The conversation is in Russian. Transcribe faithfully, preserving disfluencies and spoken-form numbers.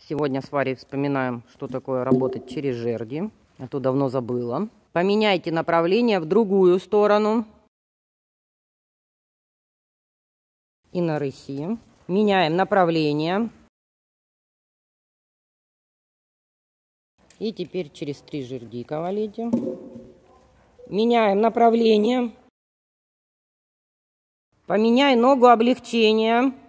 Сегодня с Варей вспоминаем, что такое работать через жерди. Я то давно забыла. Поменяйте направление в другую сторону. И на рыси. Меняем направление. И теперь через три жерди ковалите. Меняем направление. Поменяй ногу облегчения.